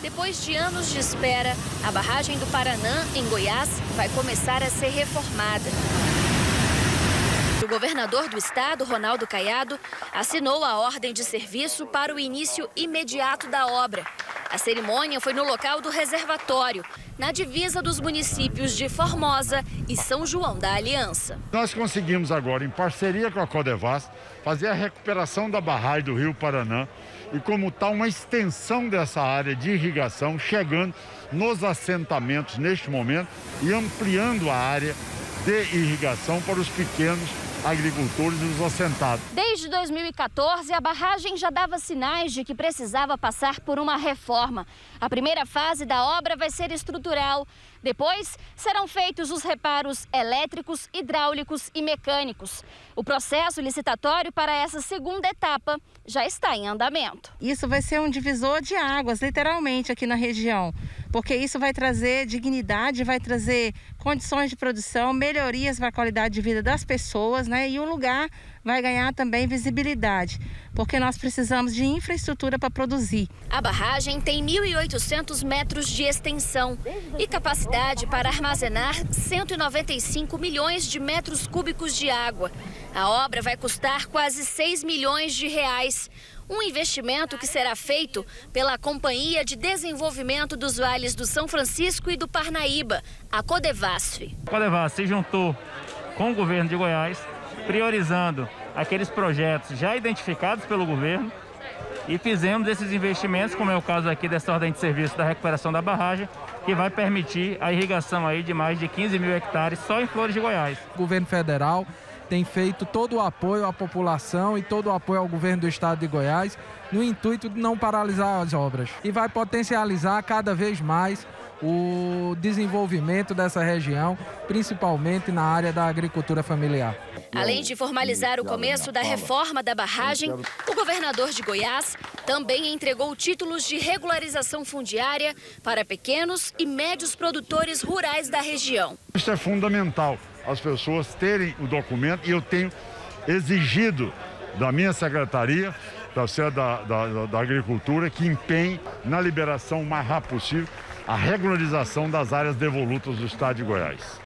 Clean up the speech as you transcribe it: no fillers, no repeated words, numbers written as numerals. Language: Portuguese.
Depois de anos de espera, a barragem do Paranã, em Goiás, vai começar a ser reformada. O governador do estado, Ronaldo Caiado, assinou a ordem de serviço para o início imediato da obra. A cerimônia foi no local do reservatório, na divisa dos municípios de Formosa e São João da Aliança. Nós conseguimos agora, em parceria com a Codevasf, fazer a recuperação da barragem do Rio Paranã e, como tal, uma extensão dessa área de irrigação, chegando nos assentamentos neste momento e ampliando a área de irrigação para os pequenos agricultores e os assentados. Desde 2014, a barragem já dava sinais de que precisava passar por uma reforma. A primeira fase da obra vai ser estrutural. Depois, serão feitos os reparos elétricos, hidráulicos e mecânicos. O processo licitatório para essa segunda etapa já está em andamento. Isso vai ser um divisor de águas, literalmente, aqui na região, porque isso vai trazer dignidade, vai trazer condições de produção, melhorias para a qualidade de vida das pessoas, né? E o lugar vai ganhar também visibilidade, porque nós precisamos de infraestrutura para produzir. A barragem tem 1.800 metros de extensão e capacidade para armazenar 195 milhões de metros cúbicos de água. A obra vai custar quase 6 milhões de reais. Um investimento que será feito pela Companhia de Desenvolvimento dos Vales do São Francisco e do Parnaíba, a Codevasf. A Codevasf se juntou com o governo de Goiás, priorizando aqueles projetos já identificados pelo governo e fizemos esses investimentos, como é o caso aqui dessa ordem de serviço da recuperação da barragem, que vai permitir a irrigação aí de mais de 15 mil hectares só em Flores de Goiás. O governo federal tem feito todo o apoio à população e todo o apoio ao governo do estado de Goiás no intuito de não paralisar as obras. E vai potencializar cada vez mais o desenvolvimento dessa região, principalmente na área da agricultura familiar. Além de formalizar o começo da reforma da barragem, o governador de Goiás também entregou títulos de regularização fundiária para pequenos e médios produtores rurais da região. Isso é fundamental, as pessoas terem o documento, e eu tenho exigido da minha secretaria, da Agricultura, que empenhe na liberação o mais rápido possível a regularização das áreas devolutas do estado de Goiás.